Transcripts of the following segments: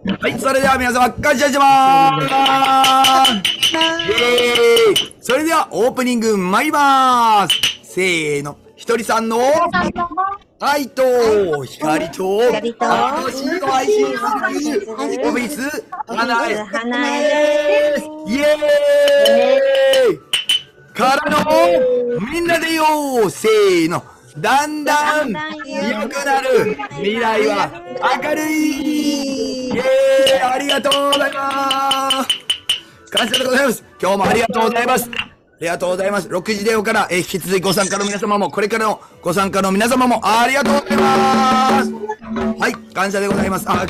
はい、それでは皆様、感謝しまーす。イエーイ。それでは、オープニング参りまーす。せーの。ひとりさんの、はいと、光と、楽しい配信する、オフィス、花江です。イエーイからの、みんなでよー、せーの。だんだん良くなる未来は明るい。イエーイ、ありがとうございます。感謝でございます。今日もありがとうございます。ありがとうございます。6時電話から、引き続きご参加の皆様も、これからのご参加の皆様もありがとうございます。はい、感謝でございます。はい、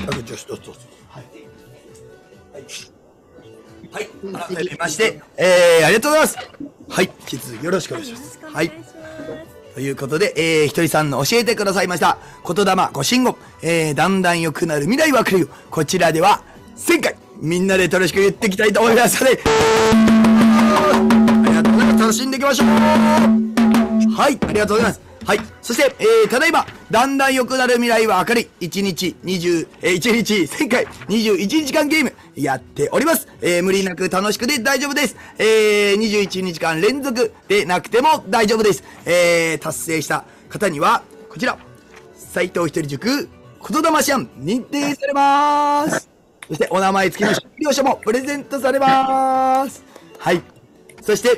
改めまして、ありがとうございます。はい、引き続きよろしくお願いします。はい。ということで、ひとりさんの教えてくださいました、言霊、ご神言、だんだん良くなる未来は来るよ。こちらでは、1000回、みんなで楽しく言っていきたいと思いますので、ありがとうございます。楽しんでいきましょう。はい、ありがとうございます。はい。そして、ただいま、だんだん良くなる未来は明るい。1日1000回、21日間ゲーム、やっております。無理なく楽しくで大丈夫です。21日間連続でなくても大丈夫です。達成した方には、こちら、斉藤ひとり塾、言霊師案、認定されます。そして、お名前付きの資料書もプレゼントされます。はい。そして、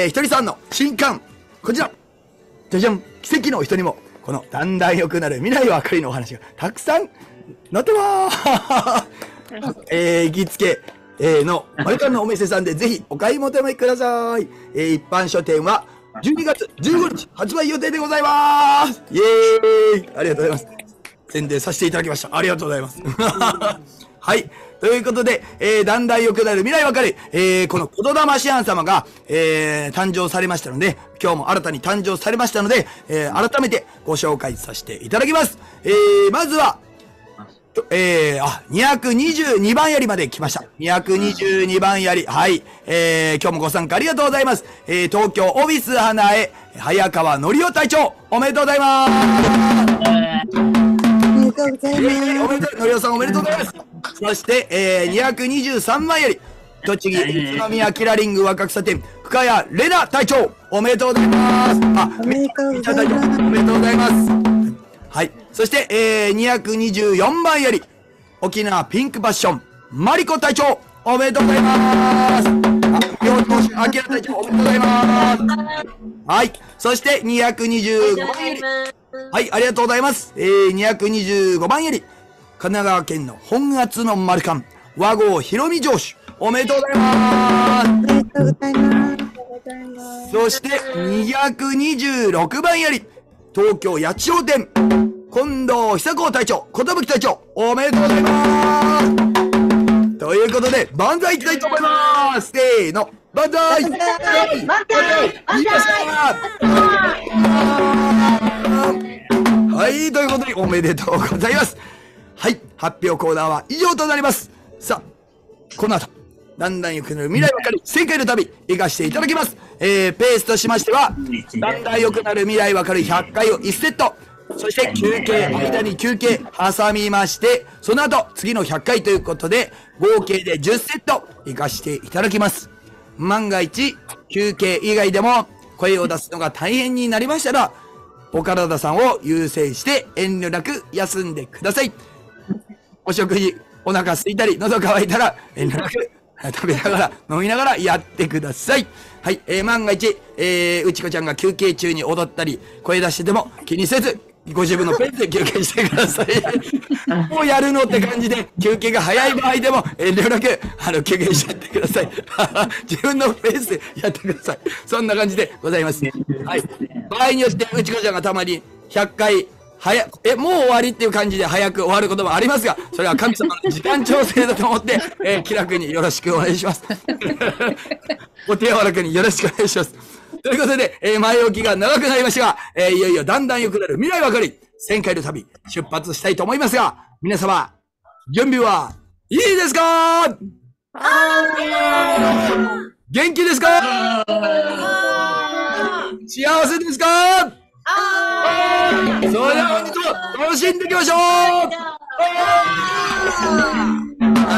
ひとりさんの新刊、こちら。じゃじゃん、奇跡の人にも、このだんだん良くなる未来は明るいのお話がたくさん載ってまーす。行きつけ、の、これからのお店さんでぜひお買い求めください。一般書店は12月15日発売予定でございます。イエーイ、ありがとうございます。宣伝させていただきました。ありがとうございます。はい。ということで、だんだん良くなる未来わかる、この言霊師案様が、誕生されましたので、今日も新たに誕生されましたので、改めてご紹介させていただきます。まずは、222番槍まで来ました。222番槍。はい。今日もご参加ありがとうございます。東京オフィス花江、早川のりお隊長、おめでとうございます。おめでとうございます。のりおさんおめでとうございます。そして、223番槍、栃木宇都宮キラリング若草店、深谷玲奈隊長、おめでとうございます。おめでとうございます。おめでとうございます。はい。そして、224番槍、沖縄ピンクパッション、マリコ隊長、おめでとうございます。両投手、アキラ隊長、おめでとうございます。はい。そして、225番槍、はい、ありがとうございます。225番槍、神奈川県の本厚の丸缶、和合ひろみ城主、おめでとうございます。おめでとうございます。そして、226番槍、東京八千代店、近藤久子隊長、寿隊長、おめでとうございます。ということで、万歳いきたいと思います。せーの、万歳。万歳。万歳。はい、ということで、おめでとうございます。はい、発表コーナーは以上となります。さあ、この後、だんだん良くなる未来ばかり、世界の旅、行かせていただきます。ペースとしましては、だんだん良くなる未来ばかり100回を1セット。そして休憩、間に休憩挟みまして、その後、次の100回ということで、合計で10セット、行かせていただきます。万が一、休憩以外でも、声を出すのが大変になりましたら、お体さんを優先して遠慮なく休んでください。お食事、お腹空いたり、喉乾いたら遠慮なく食べながら、飲みながらやってください。はい、万が一、うちこちゃんが休憩中に踊ったり、声出してても気にせず、ご自分のペースで休憩してください。もうやるのって感じで、休憩が早い場合でも遠慮なく、休憩しちゃってください。自分のペースでやってください。そんな感じでございます。はい。場合によって、うちこちゃんがたまに100回、もう終わりっていう感じで早く終わることもありますが、それは神様の時間調整だと思って、気楽によろしくお願いします。お手柔らかによろしくお願いします。ということで、前置きが長くなりましたが、いよいよだんだん良くなる未来ばかり、1000回の旅、出発したいと思いますが、皆様、準備はいいですか？元気ですか？幸せですか？それでは本日も楽しんでいきましょう。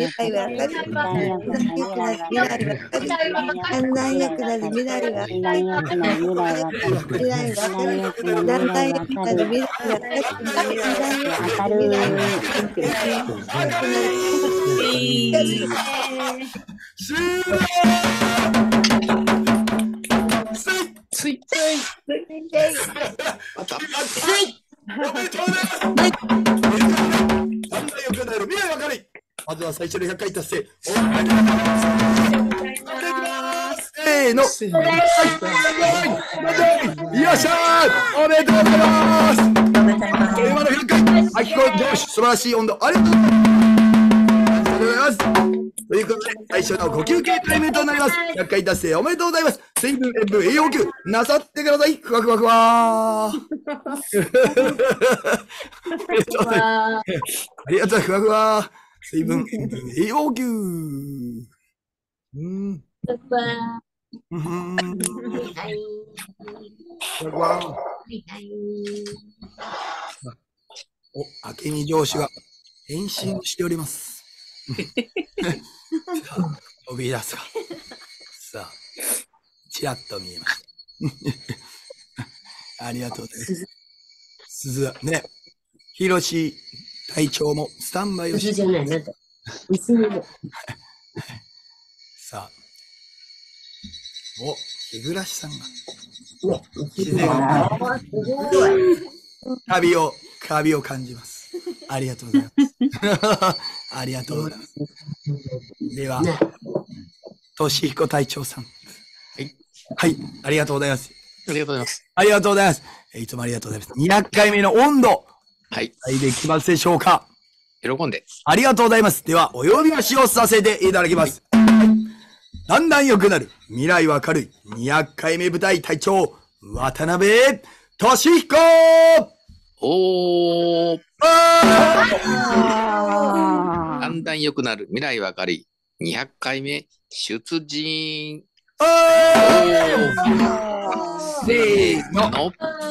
来は明るい。だんだん良くなる未来は明るい。だんだん良くなる未来は明るい。未来は明るい。だんだん良くなる未来は明るい。だんだん良くなる未来は明るい。 つい。また。 おめでとうございます。だんだん良くなる未来は明るい。まずは最初の100回達成。おめでとうございます。せーの。よっしゃー。おめでとうございます。今の100回、あきこ上司、素晴らしい温度、ありがとうございます。ありがとうございます。ということで、最初のご休憩タイムとなります。100回達成おめでとうございます。水分、塩分、栄養補給、なさってください。ふわふわふわー。ありがとうございます。ありがとう、ふわふわ。水分、塩分、栄養補給。お、明美上司が返信をしております。飛び出すか。さあ、ちらっと見えました。ありがとうございます。鈴ね、ひろし隊長もスタンバイをして。じゃない、なんだ。さあ、お、日暮さんが。自然がカビを感じます。ありがとうございます。ありがとうございます。では、としひこ隊長さん。 はい。 はい、ありがとうございます。 ありがとうございます。 ありがとうございます。いつもありがとうございます。200回目の温度。 はい。 できますでしょうか。 喜んで。 ありがとうございます。では、お呼び出しをさせていただきます。だんだん良くなる。未来は明るい。200回目舞台隊長、渡辺俊彦。 おー。だんだん良くなる。未来は明るい。200回目出陣。せーの。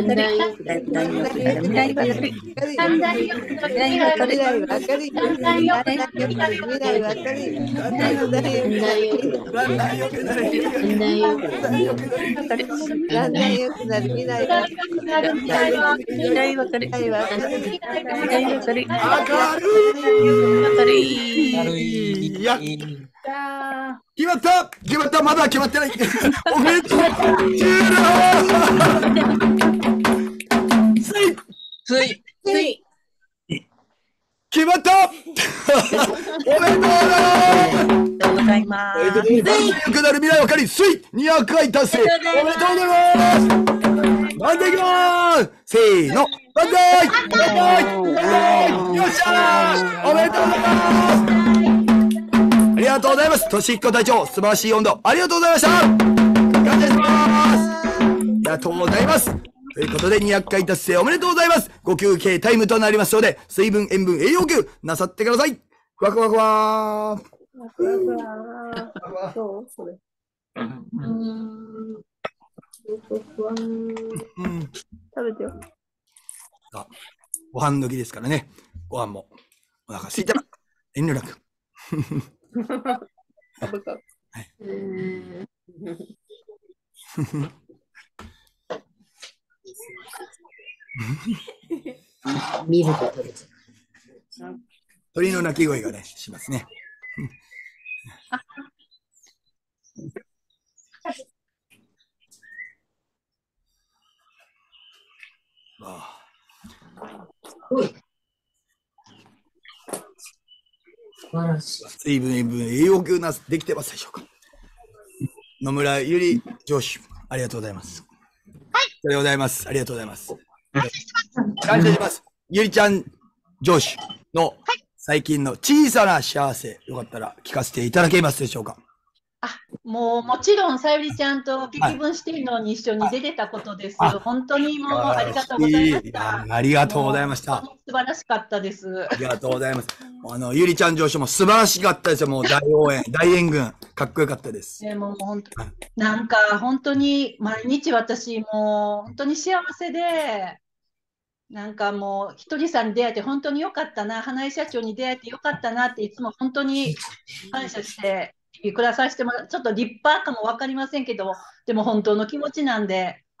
だんだん良くなる未来は明るい。 だんだん良くなる未来は明るい。だんだん良くなる未来は明るい。だんだん良くなる未来は明るい。 だんだん良くなる。 だんだん良くなる未来は未来は明るい。 未来は明るい。 未来は明るい。 明るい。 明るい。 いや、決まった決まったまだ決まってないおめでとう終了つい。 つい。 決まったおめでとうありがとうございます。 良くなる未来わかりスイ200回達成おめでとうございます万歳いきますせーの万歳万歳万歳よっしゃーおめでとうございますありがとうございます。としひこ隊長、素晴らしい温度、ありがとうございました感謝しますありがとうございますということで200回達成おめでとうございますご休憩タイムとなりますので、水分、塩分、栄養給なさってくださいふわふわふわーどうそれ。食べてよ。 さあご飯時ですからね、ご飯もお腹空いたら遠慮なく見ることです。 鳥の鳴き声がね、しますね。わあ水分、塩分、栄養給なできてますでしょうか野村ゆり上司、ありがとうございます。はい。ありがとうございます。ありがとうございます。感謝します。ゆりちゃん上司の最近の小さな幸せ、よかったら聞かせていただけますでしょうか。 もちろんさゆりちゃんと激分しているのに一緒に出てたことです。本当にもうありがとうございました。 ありがとうございました。 素晴らしかったです。 ありがとうございます。ゆりちゃん上司も素晴らしかったですよ。もう大応援、大援軍、かっこよかったです。 もう本当なんか本当に毎日私もう本当に幸せで、なんかもうひとりさんに出会えて本当によかったな、花井社長に出会えてよかったなっていつも本当に感謝してくださせてもらう。ちょっと立派かも分かりませんけど、でも本当の気持ちなんで、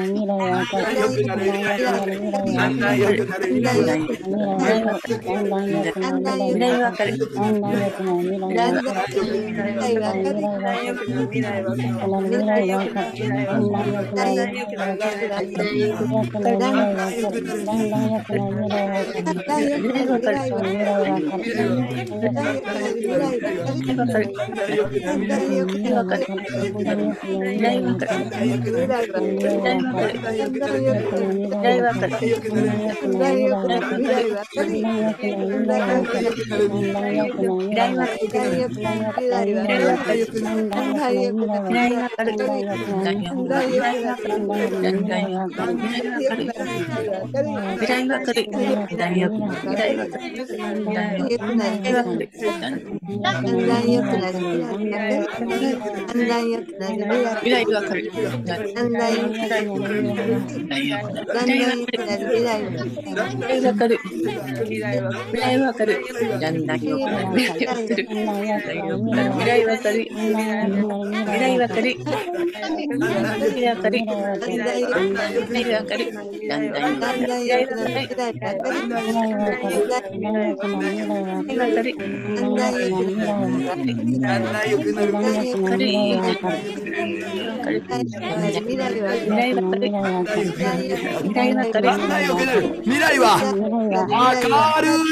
未来は明る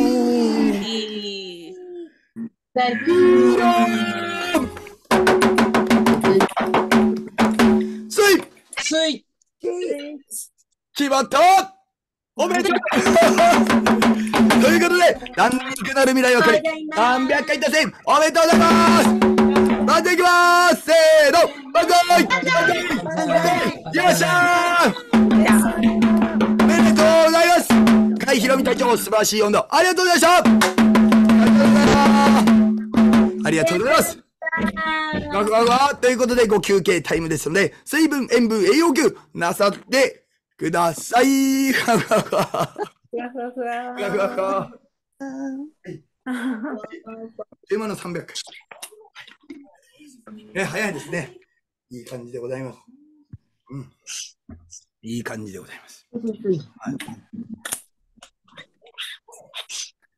い。 つい。 決まった。おめでとうということで、だんだん良くなる未来はこれ300回達成おめでとうございます。まずいきます。せーの、バイバイ。よっしゃー。おめでとうございます。甲斐ひろみ隊長、素晴らしい温度ありがとうございました。ありがとうございます。ガフガフガということでご休憩タイムですので、水分、塩分、栄養給なさってください。ガフガフガ。ガフガフガ。今の300回。早いですね。いい感じでございます。うん。いい感じでございます。はい、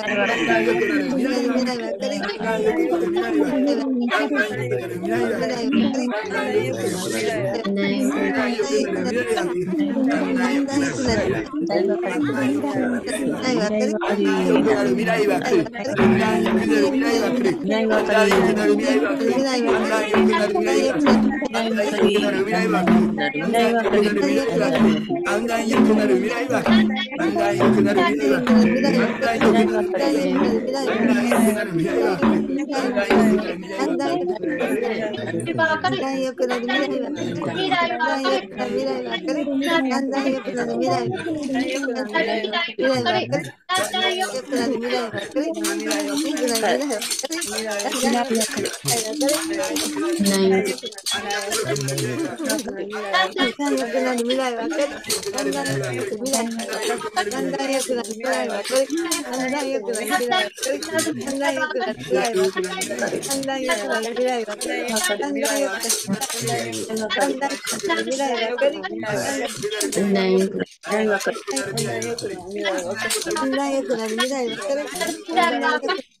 だんだん良くなる未来わかる。だんだん良くなる未来わかる。だんだん良くなる未来わかる。だんだん良くなる未来わかる。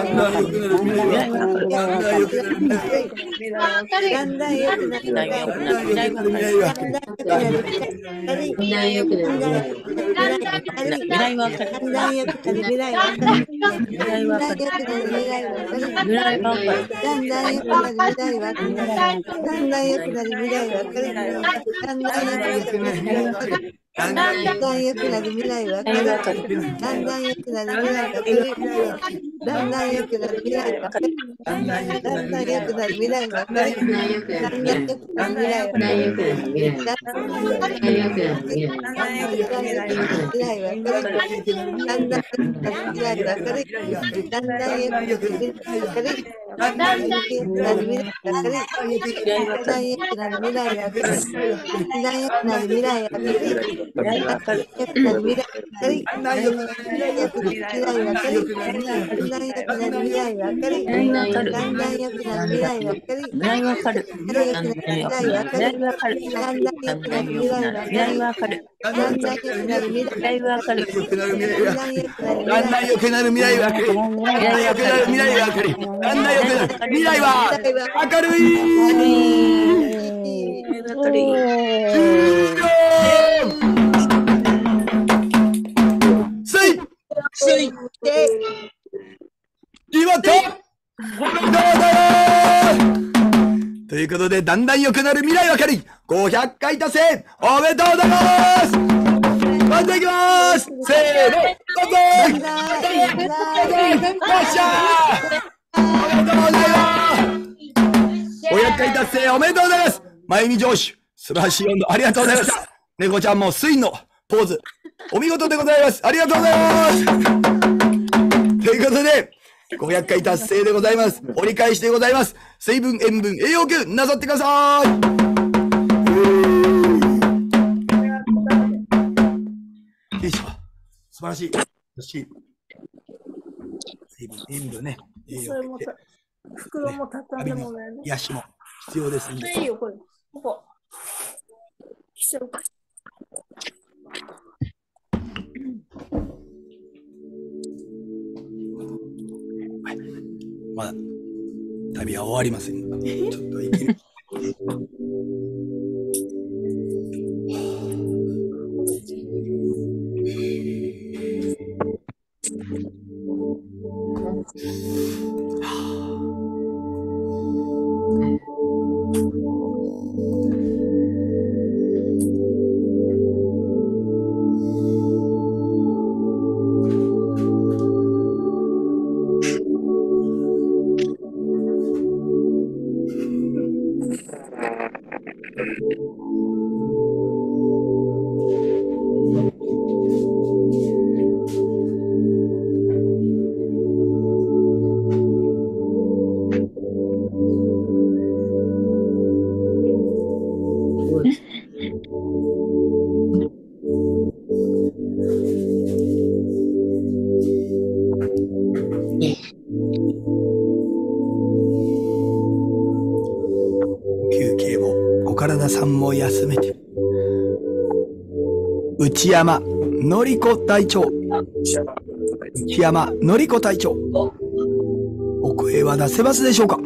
だんだん良くなる未来は明るい。だんだん良くなる未来は明るい。 だんだん良くなる未来は明るい。だんだん良くなる未来は明るい。だんだん良くなる未来は明るい。 みんなよくなる未来は明るい。未来は明るい。 だんだん良くなる未来は明るい。 未来は明るい。未来は明るい。 だんだん良くなる未来は明るい。だんだん良くなる未来は明るい。だんだん良くなる未来は明るい。 だんだん良くなる未来は明るい。だんだん良くなる未来は明るい。だんだん良くなる未来は明るい。だんだん良くなる未来は明るい。だんだん良くなる未来は明るい。だんだん良くなる未来は明るということで、だんだん良くなる未来は明るい。500回達成おめでとうございます。まずいきます。せーの、どうぞ。よっしゃー。おめでとうございます。500回達成おめでとうございます。まゆみ城主、素晴らしい温度ありがとうございました。猫ちゃんもスインのポーズ、お見事でございます。ありがとうございます。ということで、500回達成でございます。折り返しでございます。水分、塩分、栄養給なさってください。よいしょ。素晴らしい。水分、塩分ね。栄養給。 袋も畳んでもね。 癒しも必要ですんで。 いいよ、これ。ここ。しようか。 まだ旅は終わりません。ちょっといける。休憩もお体さんも休めて。内山のりこ隊長、内山のりこ隊長、お声は出せますでしょうか。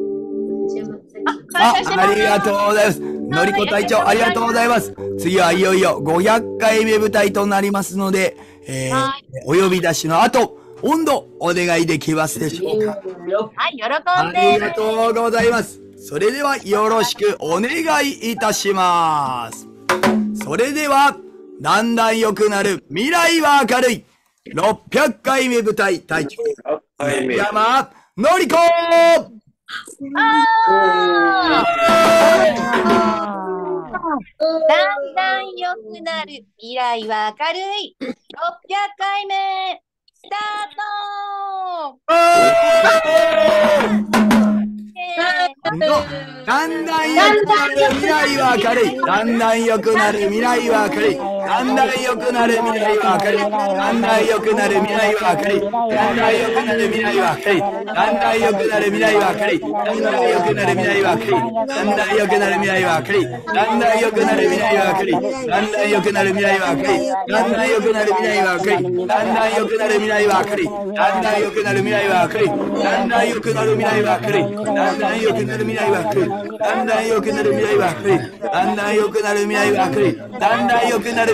ありがとうございます。のりこ隊長、ありがとうございます。次はいよいよ500回目舞台となりますので、お呼び出しの後、温度お願いできますでしょうか。 はい、喜んで。 ありがとうございます。それではよろしくお願いいたします。それでは、だんだん良くなる未来は明るい600回目舞台隊長、山のりこ。 だんだん良くなる未来は明るい600回目スタート。 だんだん良くなる未来は明るい。だんだん良くなる未来は明るい。だんだん良くなる未来は明るい。だんだん良くなる未来は明るい。だんだん良くなる未来は明るい。だんだん良くなる未来は明るい。だんだん良くなる未来は明るい。だんだん良くなる未来は明るい。だんだん良くなる未来は明るい。だんだん良くなる未来は明るい。だんだん良くなる未来は明るい。だんだん良くなる未来は明るい。だんだん良くなる未来は明るい。だんだん良くなる未来は明るい。だんだん良くなる未来は明るい。だんだん良くなる未来は明るい。だんだん良くなる未来は明るい。だんだん良くなる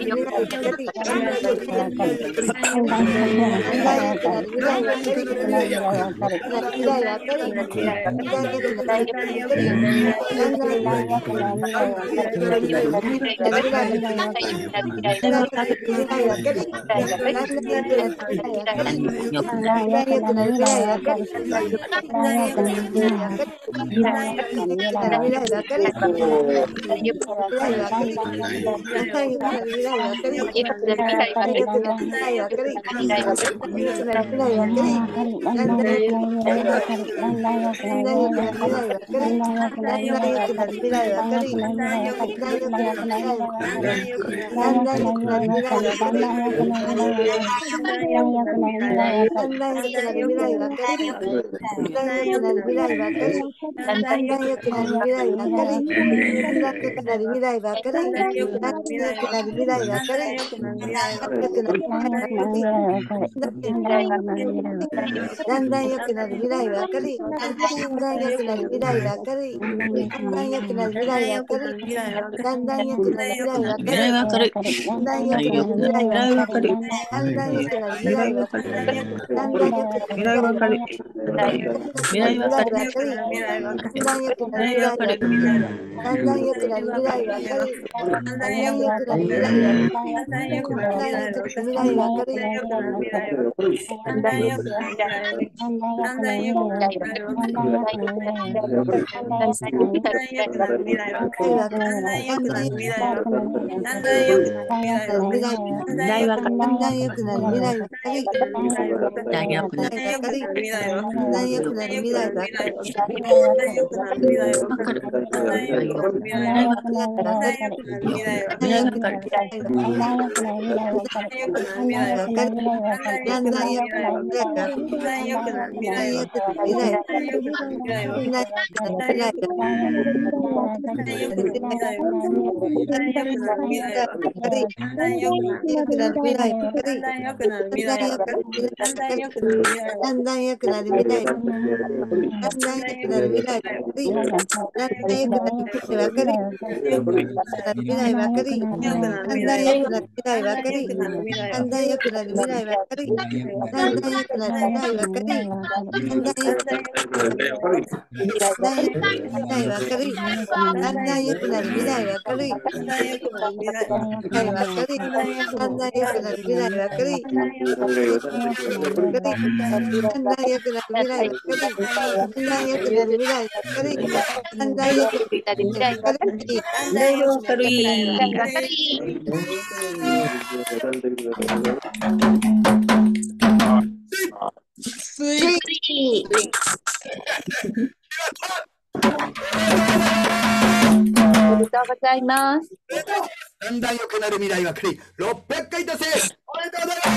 だんだん良くなる未来は来る。600回達成。おめでとうございます。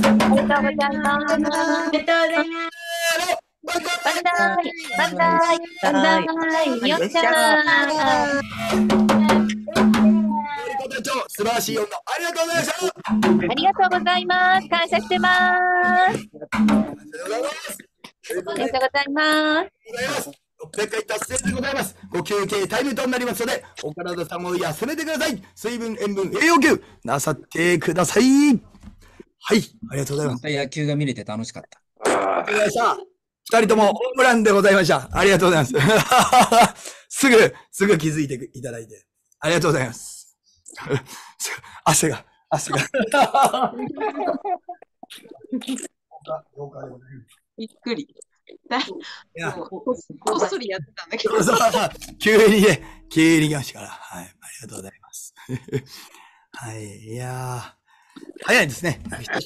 おめでとうございます。おめでとうございます。バンザイ、バンザイ、バンザイ、よっしゃ素晴らしい音楽、ありがとうございました。 ありがとうございます。感謝してます。ありがとうございます。 600回達成でございます。ご休憩タイムとなりますので、お体さんを休めてください。水分、塩分、栄養給なさってください。はい、ありがとうございます。 野球が見れて楽しかった。 ありがとうございました。2人ともホームランでございました。ありがとうございます。すぐ気づいていただいて。ありがとうございます。汗が。 びっくり。こっそりやってたんだけど。 急に来ましたから。はい。ありがとうございます。はい。いやー、早いですね。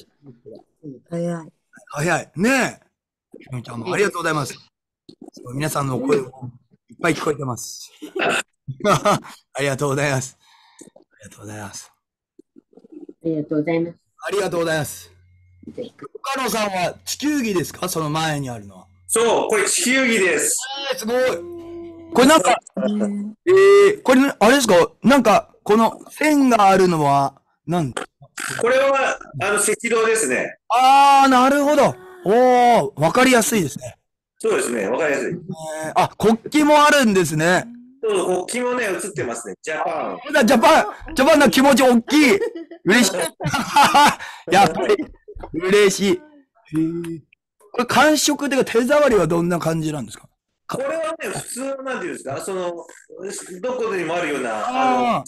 早い。ねえ。ひろみちゃんもありがとうございます。皆さんの声もいっぱい聞こえてます。ありがとうございます。ありがとうございます。 ありがとうございます。 ありがとうございます。岡野さんは地球儀ですか？その前にあるのは。 そう、これ地球儀です。 すごい。 これなんか、これ、あれですかなんか、この線があるのは、 これは、赤道ですね。 あー、なるほど。おー、わかりやすいですね。 そうですね、わかりやすい。 あ、国旗もあるんですね。 そう、国旗もね、映ってますね。ジャパン。 ジャパンの気持ち大きい。嬉しい。やっぱり、嬉しい。これ、感触というか手触りはどんな感じなんですか？ これはね、普通、なんていうんですか、どこでもあるような、 はい。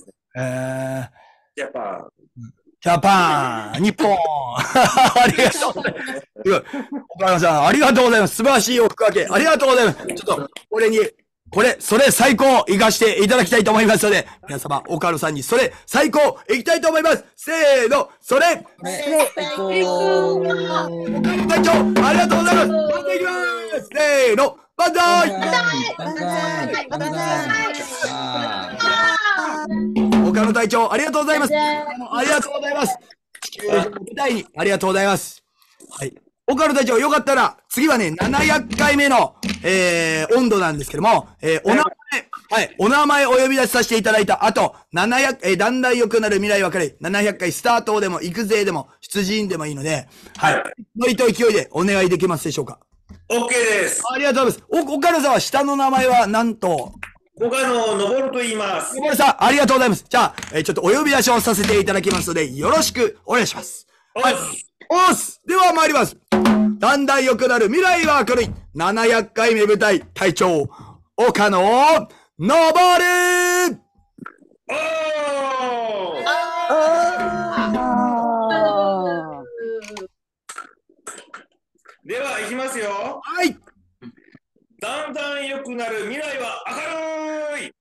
ジャパン。 ジャパン日本ありがとうございます。岡山さん、ありがとうございます。素晴らしいおふくわけ。ありがとうございます。ちょっと、それ最高、行かしていただきたいと思いますので、皆様、岡野さんに、それ最高、行きたいと思います。せーの、それ最高隊長、ありがとうございます。行きます。せーの、万歳岡野隊長、ありがとうございます。ありがとうございます。地球の舞台にありがとうございます。はい。岡野隊長、よかったら、次はね、700回目の、温度なんですけども、お名前お呼び出しさせていただいた後、だんだん良くなる未来分かる。700回スタートでも、行くぜでも、出陣でもいいので、はい。ノリと勢いでお願いできますでしょうか。 OK です。 ありがとうございます。岡野さんは下の名前は何と？ 岡野のぼると言います。 のぼるさん、ありがとうございます。じゃあ、ちょっとお呼び出しをさせていただきますので、よろしくお願いします。はい。では参ります。だんだん良くなる未来は明るい。700回目舞台、隊長、岡野、のぼるでは、いきますよ。 はい。 だんだん良くなる未来は明るい。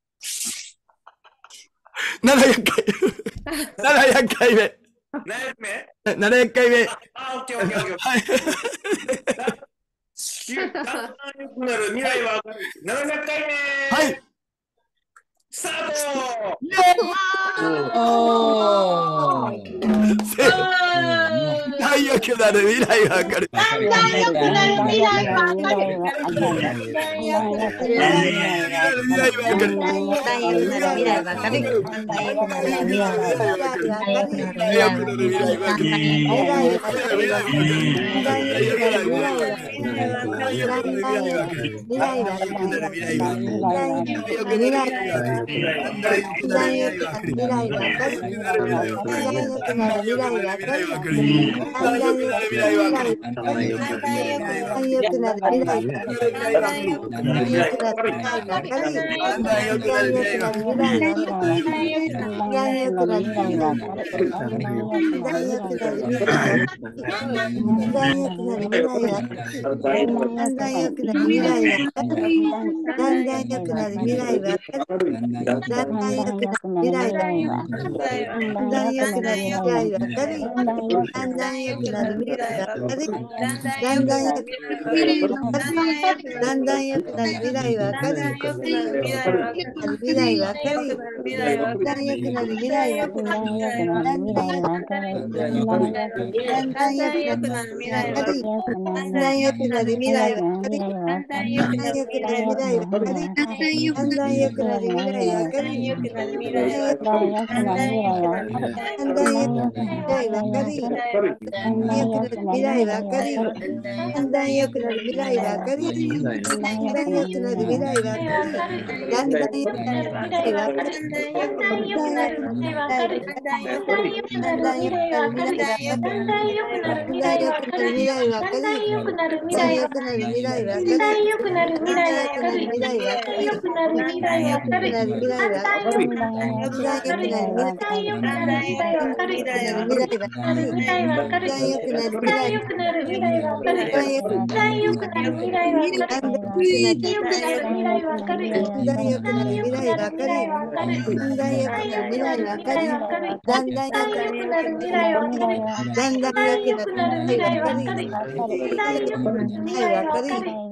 700回。700回目。700回目。 オッケー。はい。だんだん良くなる未来は明るい。700回目。 はい。 スタート。 だんだん良くなる未来は明るい。 だんだん良くなる未来は明るい。 だんだん良くなる未来は明るい。 だんだん良くなる未来は明るい。だんだん良くなる未来は明るい。だんだん良くなる未来は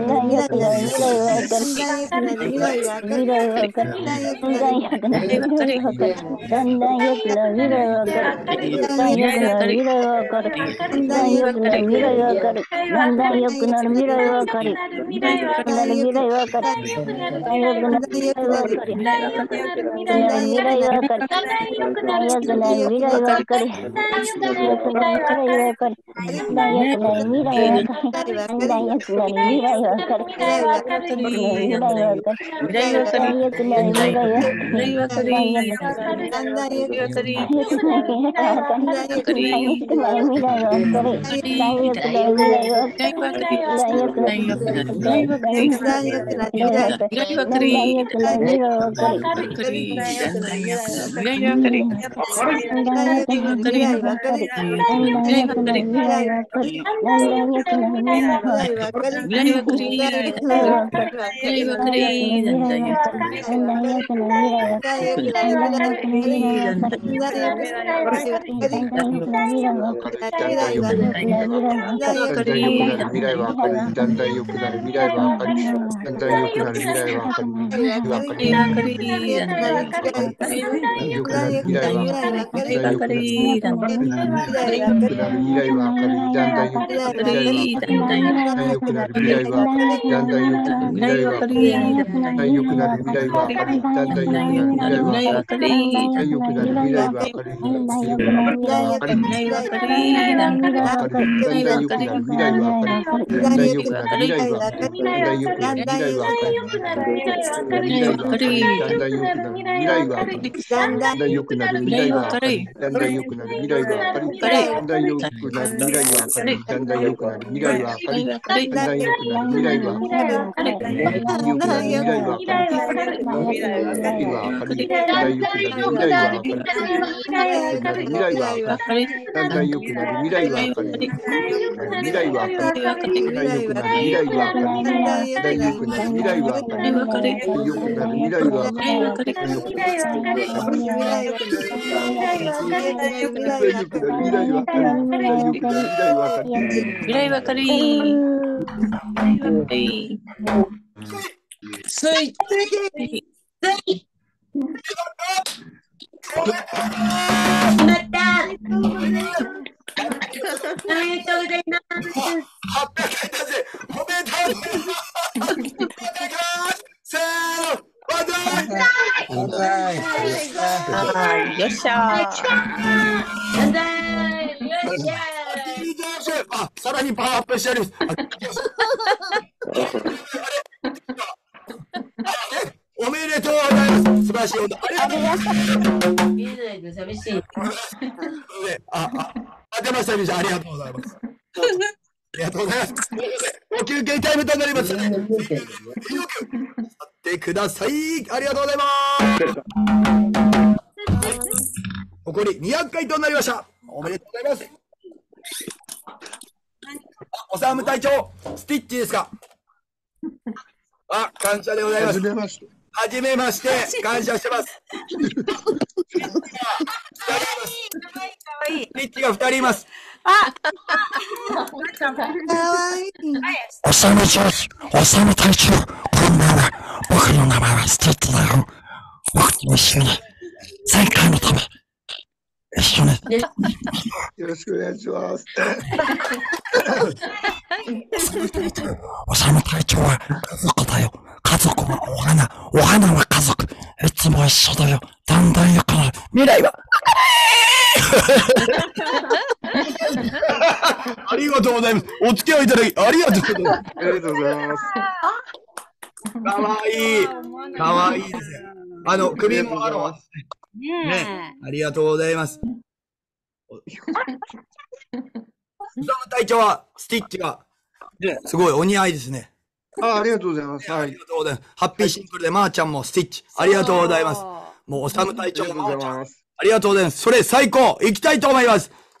さらにパワーアップしてあります。おめでとうございます。素晴らしい。ありがとうございます。見えないと寂しい。出ました、みーちゃん。ありがとうございます。ありがとうございます。お休憩タイムとなります。よく座ってください。ありがとうございます。残り200回となりました。おめでとうございます。おさむ隊長、スティッチですか。感謝でございます。はじめまして、感謝してます。スティッチが2人います。おさむ隊長、こんばんは。僕の名前はスティッチだよ。僕と一緒に再会のため一緒によろしくお願いします。おさむ隊長は家族だよ。家族はお花は家族。いつも一緒だよ。だんだん良くなる。未来はありがとうございます。お付き合いいただきありがとうございます。ありがとうございます。かわいい。かわいいですね。首もね、ありがとうございます。隊長はスティッチがすごいお似合いですね。ありがとうございます。ありがとうございます。ハッピーシンクルでまーちゃんもスティッチありがとうございます。もうおさむ隊長もありがとうございます。それ最高いきたいと思います。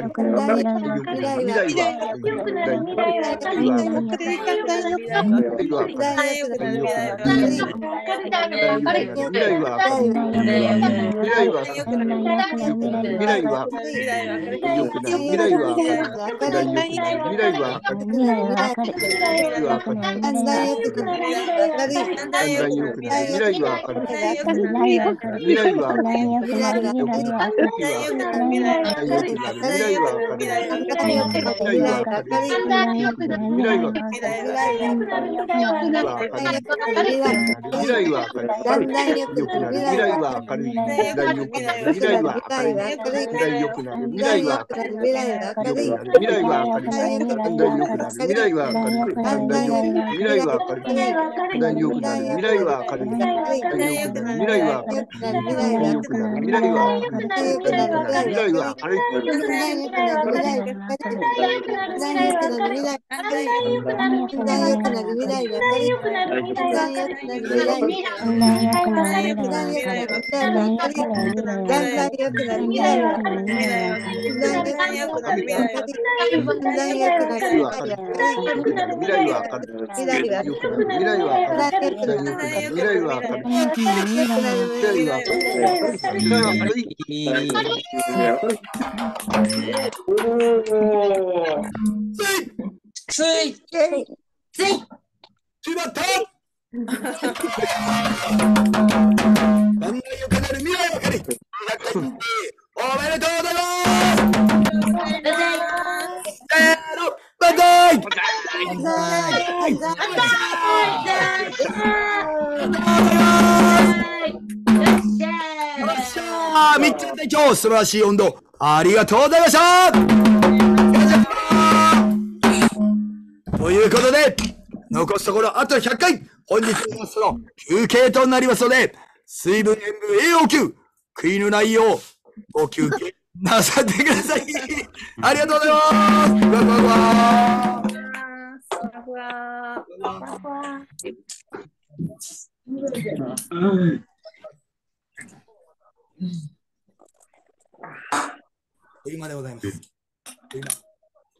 かり、未来は、未来は、 みっちゃん隊長、素晴らしい温度、ありがとうございました。ということで、残すところあと100回、本日のラストの休憩となりますので、水分、塩分、栄養給、悔いのないよう、ご休憩なさってください。ありがとうございます。ふわふわふわ。 ふわふわ。ふわ今でございます。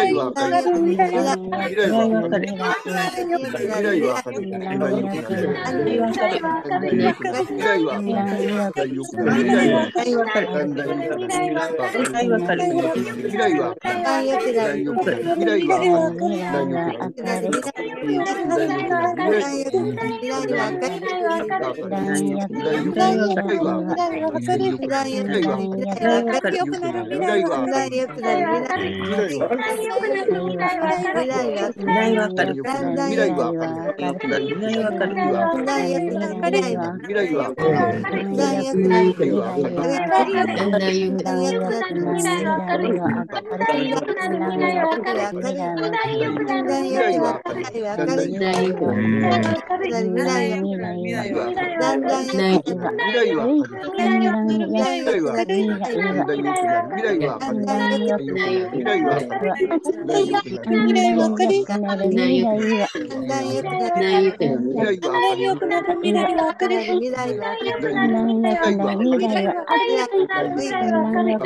来は明るい。未来は明るい。未来は明るい。だんだん良くなる。未来は明るい。未来はだんだん良くなる。未来は明るい。未来は明るい。未来は明るい。未来は明るい。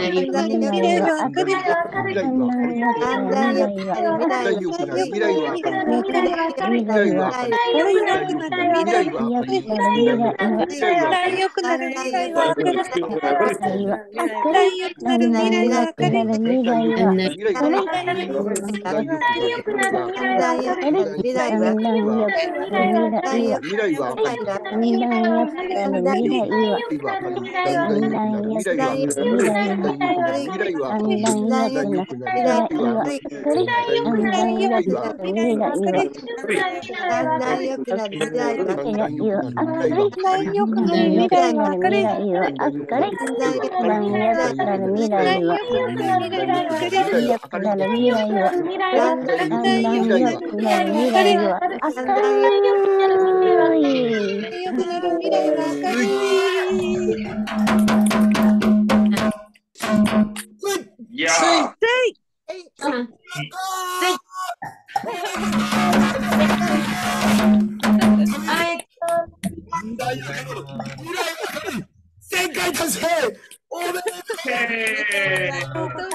未来は正解達成おめでとうござ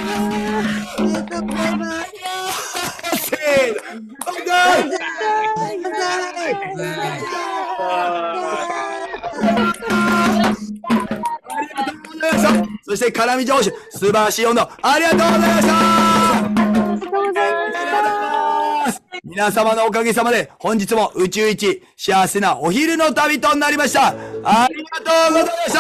います。そして絡み上手素晴らしい温度ありがとうございました。皆様のおかげさまで本日も宇宙一幸せなお昼の旅となりました。ありがとうございました。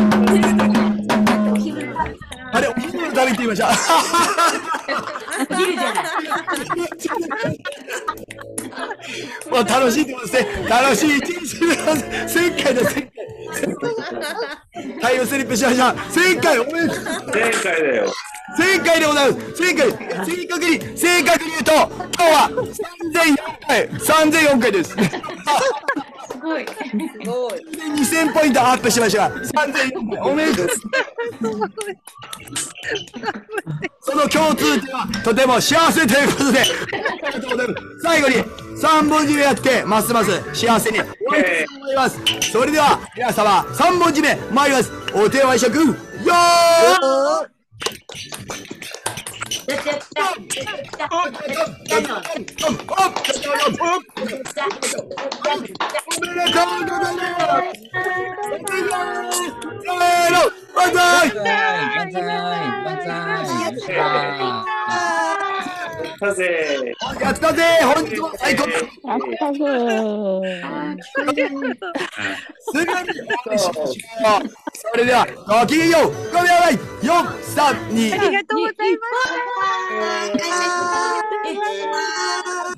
あれ、お昼の旅って言いました。お昼じゃない。もう楽しいってことですね。楽しい一日でございます。1000回だ、1000回。タイムスリップしました。1000回おめでとう。 1000回だよ。 1000回でございます。1000回。正確に言うと、今日は3004回です。すごい。2000ポイントアップしましたが、3004回おめでとう。その共通点はとても幸せということで、最後に3本締めやってますます幸せに終わりたいと思います。それでは皆様3本締め参ります。お手を拝借よー。バイバイ。やったぜ。本日も最高。やったぜ。すぐにそれではごきげんよう。ごめんなさい。4、3、2。 ありがとうございます。